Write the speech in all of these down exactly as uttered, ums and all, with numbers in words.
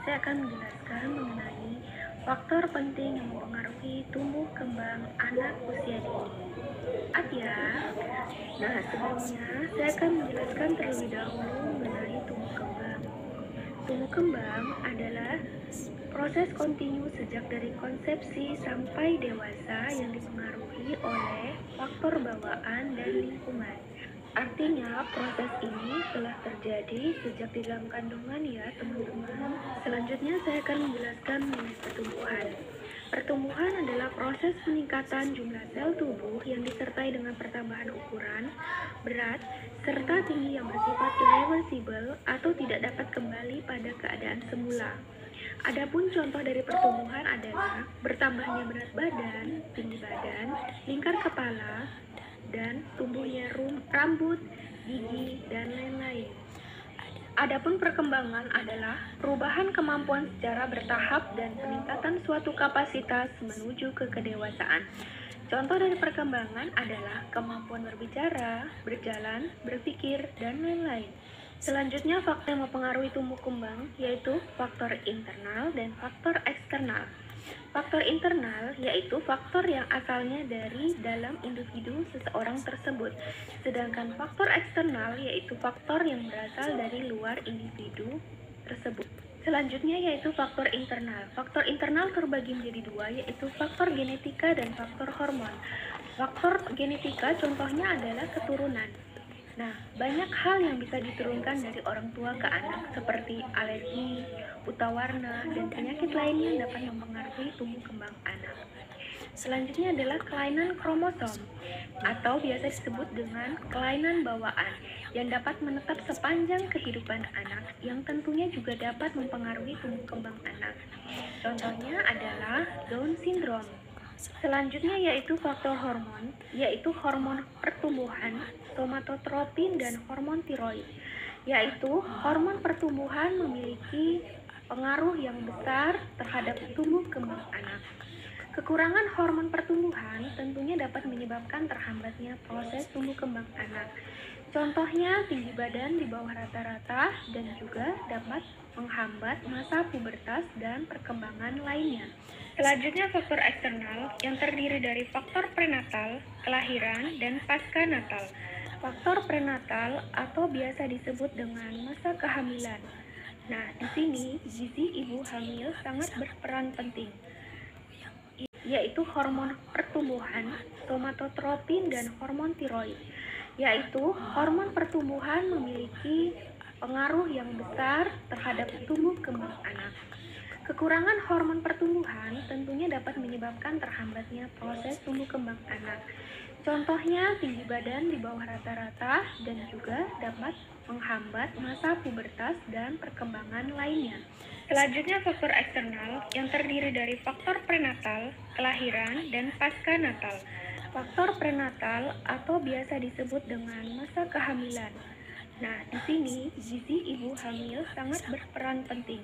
saya akan menjelaskan mengenai faktor penting yang mempengaruhi tumbuh kembang anak usia dini. Maaf ya. Nah, sebelumnya saya akan menjelaskan terlebih dahulu mengenai tumbuh kembang. Tumbuh kembang adalah proses kontinu sejak dari konsepsi sampai dewasa yang dipengaruhi oleh faktor bawaan dan lingkungan. Artinya, proses ini telah terjadi sejak di dalam kandungan ya, teman-teman. Selanjutnya saya akan menjelaskan mengenai pertumbuhan. Pertumbuhan adalah proses peningkatan jumlah sel tubuh yang disertai dengan pertambahan ukuran, berat, serta tinggi yang bersifat irreversible atau tidak dapat kembali pada keadaan semula. Adapun contoh dari pertumbuhan adalah bertambahnya berat badan, tinggi badan, lingkar kepala, dan tumbuhnya rambut, gigi, dan lain-lain. Adapun perkembangan adalah perubahan kemampuan secara bertahap dan peningkatan suatu kapasitas menuju ke kedewasaan. Contoh dari perkembangan adalah kemampuan berbicara, berjalan, berpikir, dan lain-lain. Selanjutnya, faktor yang mempengaruhi tumbuh kembang yaitu faktor internal dan faktor eksternal. Faktor internal yaitu faktor yang asalnya dari dalam individu seseorang tersebut, sedangkan faktor eksternal yaitu faktor yang berasal dari luar individu tersebut. Selanjutnya yaitu faktor internal. Faktor internal terbagi menjadi dua, yaitu faktor genetika dan faktor hormon. Faktor genetika contohnya adalah keturunan. Nah, banyak hal yang bisa diturunkan dari orang tua ke anak seperti alergi, buta warna, dan penyakit lainnya yang dapat mempengaruhi tumbuh kembang anak. Selanjutnya adalah kelainan kromosom atau biasa disebut dengan kelainan bawaan yang dapat menetap sepanjang kehidupan anak yang tentunya juga dapat mempengaruhi tumbuh kembang anak. Contohnya adalah Down syndrome. Selanjutnya yaitu faktor hormon, yaitu hormon pertumbuhan, somatotropin, dan hormon tiroid. Yaitu hormon pertumbuhan memiliki pengaruh yang besar terhadap tumbuh kembang anak. Kekurangan hormon pertumbuhan tentunya dapat menyebabkan terhambatnya proses tumbuh kembang anak. Contohnya tinggi badan di bawah rata-rata dan juga dapat menghambat masa pubertas dan perkembangan lainnya. Selanjutnya faktor eksternal yang terdiri dari faktor prenatal, kelahiran, dan pasca natal. Faktor prenatal atau biasa disebut dengan masa kehamilan. Nah, di sini gizi ibu hamil sangat berperan penting, yaitu hormon pertumbuhan, somatotropin, dan hormon tiroid. Yaitu hormon pertumbuhan memiliki pengaruh yang besar terhadap tumbuh kembang anak. Kekurangan hormon pertumbuhan tentunya dapat menyebabkan terhambatnya proses tumbuh kembang anak. Contohnya tinggi badan di bawah rata-rata dan juga dapat menghambat masa pubertas dan perkembangan lainnya. Selanjutnya faktor eksternal yang terdiri dari faktor prenatal, kelahiran, dan pasca natal. Faktor prenatal atau biasa disebut dengan masa kehamilan. Nah, di sini gizi ibu hamil sangat berperan penting.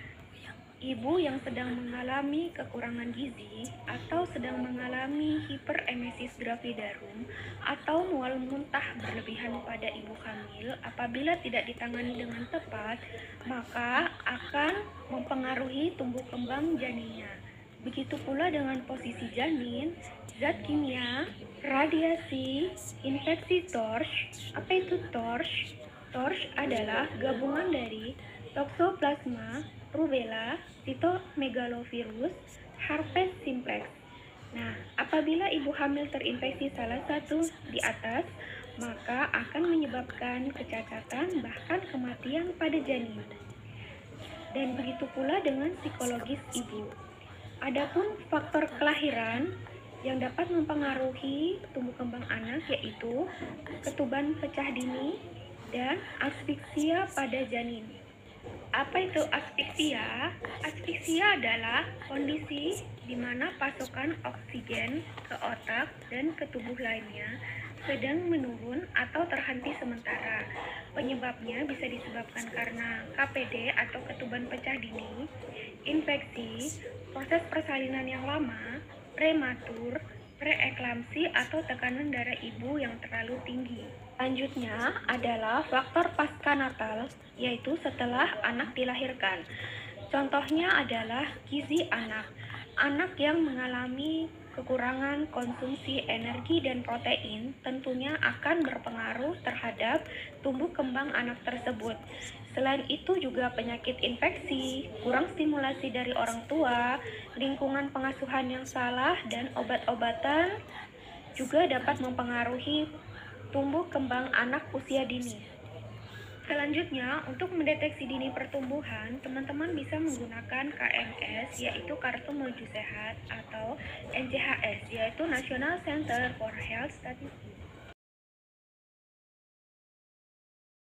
Ibu yang sedang mengalami kekurangan gizi atau sedang mengalami hiperemesis gravidarum atau mual muntah berlebihan pada ibu hamil apabila tidak ditangani dengan tepat, maka akan mempengaruhi tumbuh kembang janinnya. Begitu pula dengan posisi janin, zat kimia, radiasi, infeksi torch. Apa itu torch? Torch adalah gabungan dari Toxoplasma, rubella, cytomegalovirus, herpes simplex. Nah, apabila ibu hamil terinfeksi salah satu di atas, maka akan menyebabkan kecacatan bahkan kematian pada janin. Dan begitu pula dengan psikologis ibu. Adapun faktor kelahiran yang dapat mempengaruhi tumbuh kembang anak yaitu ketuban pecah dini dan asfiksia pada janin. Apa itu asfiksia? Asfiksia adalah kondisi di mana pasokan oksigen ke otak dan ke tubuh lainnya sedang menurun atau terhenti sementara. Penyebabnya bisa disebabkan karena K P D atau ketuban pecah dini, infeksi, proses persalinan yang lama, prematur, preeklamsi atau tekanan darah ibu yang terlalu tinggi. Selanjutnya adalah faktor pasca natal, yaitu setelah anak dilahirkan. Contohnya adalah gizi anak. Anak yang mengalami kekurangan konsumsi energi dan protein tentunya akan berpengaruh terhadap tumbuh kembang anak tersebut. Selain itu juga penyakit infeksi, kurang stimulasi dari orang tua, lingkungan pengasuhan yang salah, dan obat-obatan juga dapat mempengaruhi tumbuh kembang anak usia dini. Selanjutnya, untuk mendeteksi dini pertumbuhan, teman-teman bisa menggunakan K M S, yaitu Kartu Menuju Sehat, atau N C H S, yaitu National Center for Health Statistics.